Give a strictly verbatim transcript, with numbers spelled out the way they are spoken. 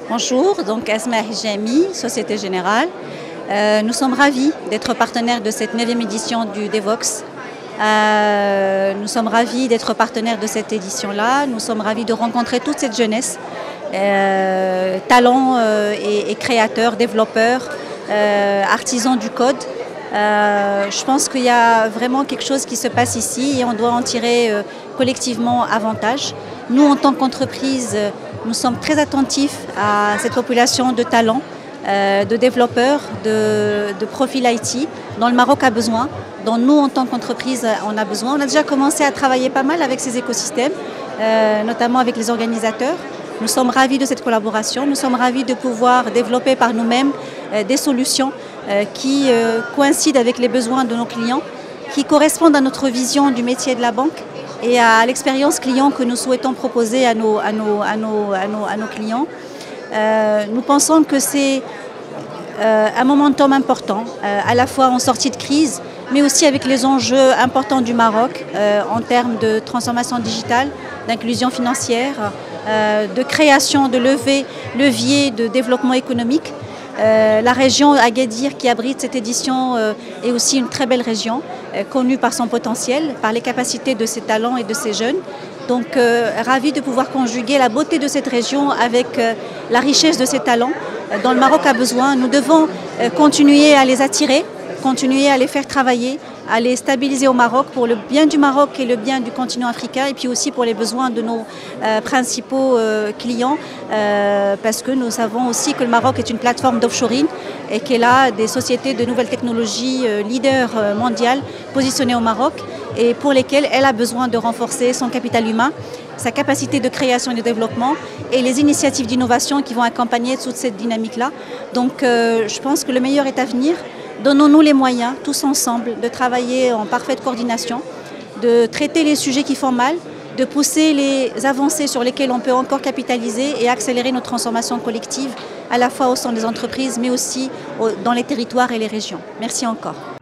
Bonjour, donc Asma Hijami, Société Générale. Euh, nous sommes ravis d'être partenaires de cette neuvième édition du Devox. Euh, nous sommes ravis d'être partenaires de cette édition-là. Nous sommes ravis de rencontrer toute cette jeunesse, euh, talents euh, et, et créateurs, développeurs, euh, artisans du code. Euh, je pense qu'il y a vraiment quelque chose qui se passe ici et on doit en tirer euh, collectivement avantage. Nous, en tant qu'entreprise, nous sommes très attentifs à cette population de talents, euh, de développeurs, de, de profils I T dont le Maroc a besoin, dont nous, en tant qu'entreprise, on a besoin. On a déjà commencé à travailler pas mal avec ces écosystèmes, euh, notamment avec les organisateurs. Nous sommes ravis de cette collaboration. Nous sommes ravis de pouvoir développer par nous-mêmes euh, des solutions euh, qui euh, coïncident avec les besoins de nos clients, qui correspondent à notre vision du métier de la banque et à l'expérience client que nous souhaitons proposer à nos, à nos, à nos, à nos, à nos clients. Euh, nous pensons que c'est euh, un momentum important, euh, à la fois en sortie de crise, mais aussi avec les enjeux importants du Maroc euh, en termes de transformation digitale, d'inclusion financière, euh, de création de levées, leviers de développement économique. Euh, la région Agadir qui abrite cette édition euh, est aussi une très belle région, euh, connue par son potentiel, par les capacités de ses talents et de ses jeunes. Donc euh, ravi de pouvoir conjuguer la beauté de cette région avec euh, la richesse de ses talents euh, dont le Maroc a besoin. Nous devons euh, continuer à les attirer, continuer à les faire travailler, à les stabiliser au Maroc pour le bien du Maroc et le bien du continent africain et puis aussi pour les besoins de nos euh, principaux euh, clients euh, parce que nous savons aussi que le Maroc est une plateforme d'offshoring et qu'elle a des sociétés de nouvelles technologies euh, leaders euh, mondiales positionnées au Maroc et pour lesquelles elle a besoin de renforcer son capital humain, sa capacité de création et de développement et les initiatives d'innovation qui vont accompagner toute cette dynamique-là. Donc euh, je pense que le meilleur est à venir. Donnons-nous les moyens, tous ensemble, de travailler en parfaite coordination, de traiter les sujets qui font mal, de pousser les avancées sur lesquelles on peut encore capitaliser et accélérer notre transformation collective, à la fois au sein des entreprises, mais aussi dans les territoires et les régions. Merci encore.